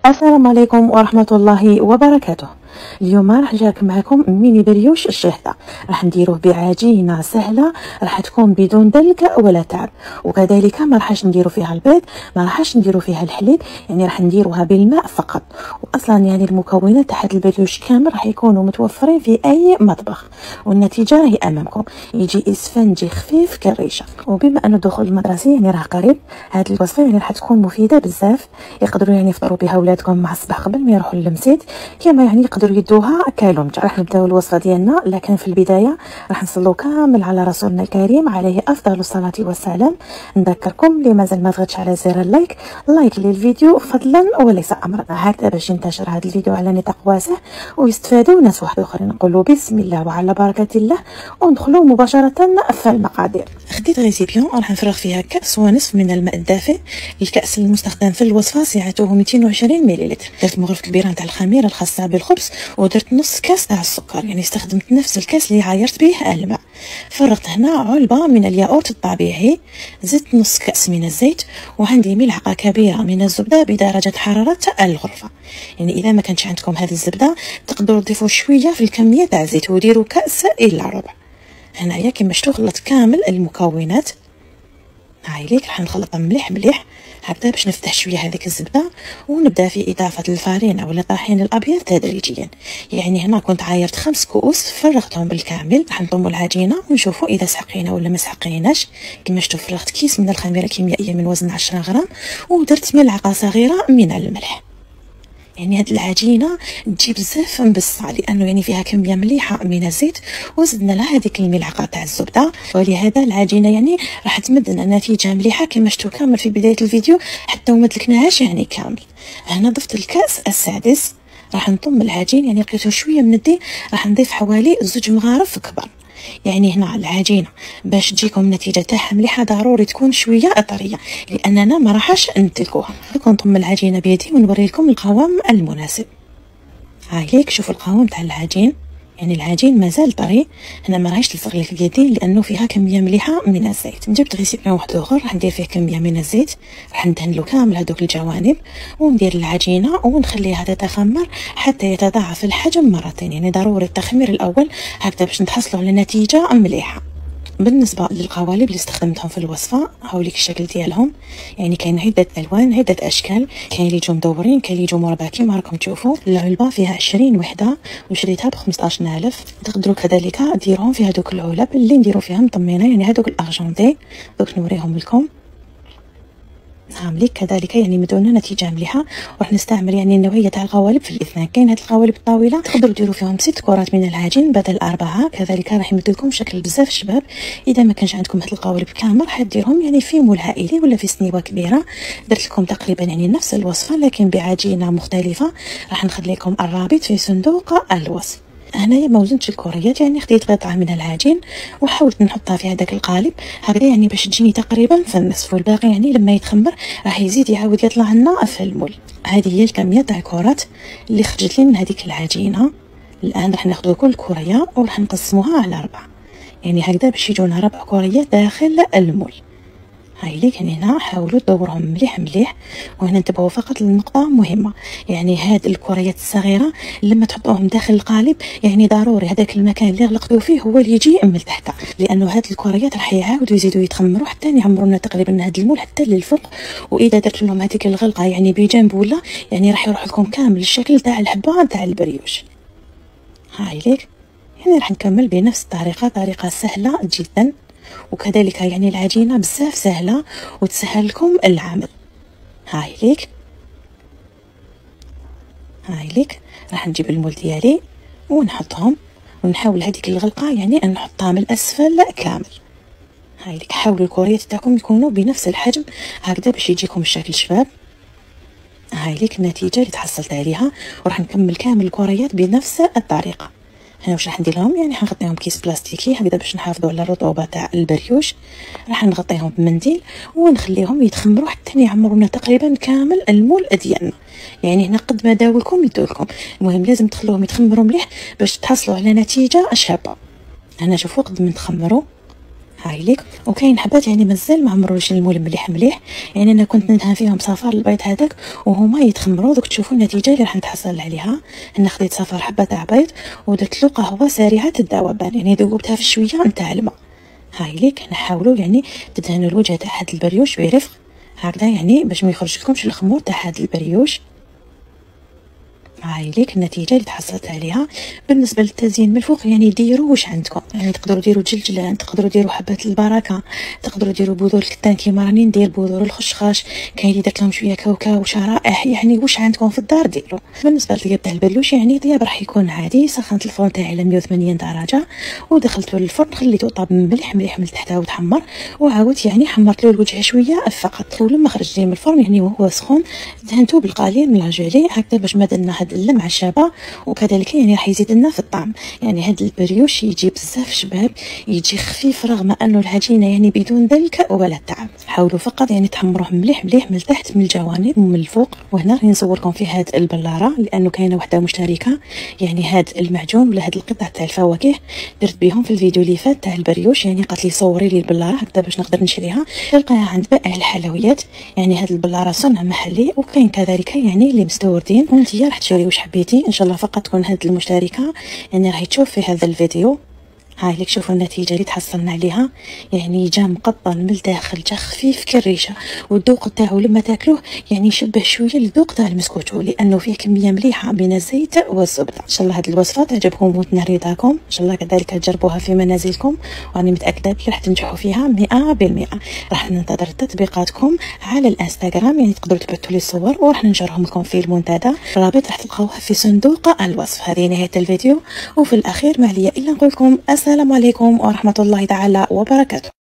السلام عليكم ورحمة الله وبركاته. اليوم راح نشارك معكم ميني بريوش الشهدة. راح نديروه بعجينة سهلة، راح تكون بدون دلك ولا تعب، وكذلك ما راحش نديرو فيها البيض، ما راحش نديرو فيها الحليب، يعني راح نديروها بالماء فقط. واصلا يعني المكونات تاع البريوش كامل راح يكونوا متوفرين في اي مطبخ، والنتيجة راهي امامكم، يجي اسفنجي خفيف كالريشة. وبما ان الدخول المدرسي يعني راه قريب، هذه الوصفة يعني راح تكون مفيدة بزاف، يقدروا يعني يفطروا بها ولادكم مع الصباح قبل ما يروحوا للمسيت، كما يعني يقدروا يدوها كالومجة. راح نبداو الوصفة ديالنا، لكن في البداية راح نصلوا كامل على رسولنا الكريم عليه افضل الصلاة والسلام. نذكركم اللي مازال ما ضغطش على زر اللايك للفيديو فضلا وليس امرا، هكذا باش ينتشر هذا الفيديو على نطاق واسع ويستفادوا ناس واحد اخرين. نقولوا بسم الله وعلى بركة الله وندخلوا مباشرة في المقادير. خديت ريسيبيون راح نفرغ فيها كأس ونصف من الماء الدافئ. الكأس المستخدم في الوصفة سعته 220 مليلتر. درت مغرفة البيران تاع الخميرة الخاصة بالخبز، ودرت نص كاس تاع السكر، يعني استخدمت نفس الكاس اللي عايرت به الماء. فرغت هنا علبة من الياغورت الطبيعي، زدت نص كأس من الزيت، وعندي ملعقة كبيرة من الزبدة بدرجة حرارة الغرفة. يعني إذا ما كانش عندكم هذه الزبدة تقدروا تضيفوا شوية في الكمية تاع الزيت وديروا كأس إلا ربع. هنايا كما شفتوا خلطت كامل المكونات. هاي ليك راح نخلطها مليح هكذا باش نفتح شويه هذيك الزبده، ونبدا في اضافه الفارينه ولا الطحين الابيض تدريجيا. يعني هنا كنت عايرت 5 كؤوس فرغتهم بالكامل. راح نضموا العجينه ونشوفوا اذا سحقينا ولا ما سحقيناش. كما شفتوا فرغت كيس من الخميره كيميائيه من وزن 10 غرام، ودرت ملعقه صغيره من الملح. يعني هاد العجينه تجي بزاف مبسطه لانه يعني فيها كميه مليحه من الزيت، وزدنا لها هذيك الملعقه تاع الزبده، ولهذا العجينه يعني راح تمدنا نتيجه مليحه كما شفتوا كامل في بدايه الفيديو، حتى وما دلكناهاش يعني كامل. هنا ضفت الكاس السادس. راح نضم العجين، يعني لقيته شويه مندي، راح نضيف حوالي 2 مغارف كبار. يعني هنا العجينه باش تجيكم نتيجه تاعها مليحه ضروري تكون شويه طريه، لاننا ما راحش ندلكوها. نضم العجينه بيدي ونوري لكم القوام المناسب. هاي ليك شوفوا القوام تاع العجين، يعني العجين مازال طري. هنا ما راهيش تلصق لك بيدي لانه فيها كميه مليحه من الزيت. جبت ريسيبيون واحد اخر راح ندير فيه كميه من الزيت، راح ندهن له كامل هذوك الجوانب، وندير العجينه ونخليها تتخمر حتى يتضاعف الحجم مرتين. يعني ضروري التخمير الاول هكذا باش نتحصلوا على نتيجه مليحه. بالنسبه للقوالب اللي استخدمتهم في الوصفه هاوليك الشكل ديالهم، يعني كاين عده الوان عده اشكال، كاين اللي يجوا مدورين كاين اللي يجوا مربع كيما راكم تشوفوا. العلبه فيها 20 وحده وشريتها ب 15000. تقدروا كذلك ديروهم في هذوك العلب اللي نديروا فيها مطمينه، يعني هذوك الارجنتي. دوك نوريهم لكم. هامليك كذلك يعني مدونا نتيجه مليحه. وراح نستعمل يعني النوعيه تاع القوالب في الاثنين. كاين هاد القوالب الطويله تقدروا ديروا فيهم 6 كرات من العجين بدل 4، كذلك راح يمد لكم شكل بزاف شباب. اذا ما كانش عندكم هاد القوالب كامل راح ديرهم يعني في مول عائلي ولا في سنيوه كبيره. درت لكم تقريبا يعني نفس الوصفه لكن بعجينه مختلفه، راح نخلي لكم الرابط في صندوق الوصف. هنايا ما وزنتش الكريات، يعني خديت قطعه من العجين وحاولت نحطها في هذاك القالب هكذا، يعني باش تجيني تقريبا في النصف، والباقي يعني لما يتخمر راح يزيد يعاود يطلع لنا في المول. هذه هي الكميه تاع الكرات اللي خرجت لي من هذيك العجينه. الان راح ناخذ كل كريه وراح نقسموها على 4، يعني هكذا باش يجونا 4 كريات داخل المول. هاي ليك يعني هنا حاولوا تدورهم مليح. وهنا انتبهوا فقط للنقطه مهمه، يعني هاد الكريات الصغيره لما تحطوهم داخل القالب يعني ضروري هذاك المكان اللي غلقتوا فيه هو اللي يجي من تحت، لانه هاد الكريات راح يعاودوا يزيدوا يتخمروا حتى يعمرونا تقريبا هاد المول حتى للفوق. واذا درت لهم هذيك الغلقه يعني بجنب ولا يعني راح يروح لكم كامل الشكل تاع الحبه تاع البريوش. هاي ليك يعني راح نكمل بنفس الطريقه، طريقه سهله جدا، وكذلك يعني العجينه بزاف سهله وتسهل لكم العمل. هاي ليك راح نجيب المول ديالي ونحطهم ونحاول هذيك الغلقه يعني ان نحطها من الاسفل كامل. هاي ليك حاولوا الكريات تاعكم يكونوا بنفس الحجم هكذا باش يجيكم الشكل شباب. هاي ليك النتيجه اللي تحصلت عليها، وراح نكمل كامل الكريات بنفس الطريقه. هنا واش راح ندير لهم، يعني حنغطيهم كيس بلاستيكي هكذا باش نحافظوا على الرطوبه تاع البريوش. راح نغطيهم بمنديل ونخليهم يتخمروا حتى يعمرونا تقريبا كامل المول ديالنا. يعني هنا قد ما داولكم يدولكم، المهم لازم تخلوهم يتخمروا مليح باش تحصلوا على نتيجه شابه. هنا شوفوا قد ما تخمروا. هاي ليك. وكاين حبات يعني مازال ما عمروش المول مليح، يعني انا كنت ندهن فيهم صفار البيض هذاك وهما يتخمروا. دوك تشوفوا النتيجه اللي راح نتحصل عليها. انا خديت صفار حبه تاع بيض ودرت له قهوه سريعه الذوبان، يعني ذوبتها في شويه نتاع الماء. هاي ليك. نحاولوا يعني تدهنوا الوجه تاع هذا البريوش برفق هكذا، يعني باش ما يخرج لكمش الخمور تاع هذا البريوش. هاي ليك النتيجه اللي تحصلت عليها. بالنسبه للتزيين من الفوق يعني ديروا واش عندكم، يعني تقدروا ديروا جلجلان، تقدروا ديروا حبات البركه، تقدروا ديروا بذور الكتان كيما راني ندير، بذور الخشخاش، كاين اللي درت لهم شويه كاوكاو وشرائح، يعني واش عندكم في الدار ديروا. بالنسبه للطياب تاع البريوش يعني طياب راح يكون عادي. سخنت الفرن تاعي على 180 درجه ودخلته للفرن، خليته طاب مليح من تحته وتحمر، وعاودت يعني حمرت له الوجه شويه فقط. ولما خرج لي من الفرن يعني وهو سخون دهنته بالقليل من الجيلي هكذا باش ما درنا هاد اللمعه الشابه، وكذلك يعني راح يزيد لنا في الطعم. يعني هاد البريوش يجي بزاف شباب، يجي خفيف رغم انه العجينه يعني بدون دلك ولا تعب. حاولوا فقط يعني تحمروه مليح من التحت من الجوانب ومن الفوق. وهنا راني نصوركم في هاد البلاره لانه كاينه وحده مشتركه، يعني هاد المعجون ولا هاد القطع تاع الفواكه درت بهم في الفيديو اللي فات تاع البريوش، يعني قالت لي صوري لي البلاره هكذا باش نقدر نشريها. تلقاها عند بائع الحلويات. يعني هاد البلاره صنع محلي، وكاين كذلك يعني اللي مستوردين، وانت راح تشري واش حبيتي. ان شاء الله فقط تكون هاد المشتركه يعني راهي تشوف في هذا الفيديو. هاي لك شوفوا النتيجه اللي تحصلنا عليها، يعني جا مقطن من الداخل، جا خفيف كالريشه، والذوق تاعو لما تاكلوه يعني يشبه شويه للذوق تاع المسكوتو لانه فيه كميه مليحه من الزيت والزبده. ان شاء الله هذه الوصفه تعجبكم وتنال رضاكم، ان شاء الله كذلك تجربوها في منازلكم، واني متاكده بلي راح تنجحوا فيها 100%. راح ننتظر تطبيقاتكم على الانستغرام، يعني تقدروا تبعثوا لي الصور وراح ننشرهم لكم في المنتدى. الرابط راح تلقاوه في صندوق الوصف. هذه نهايه الفيديو، وفي الاخير ما عليا الا نقول لكم السلام عليكم ورحمه الله تعالى وبركاته.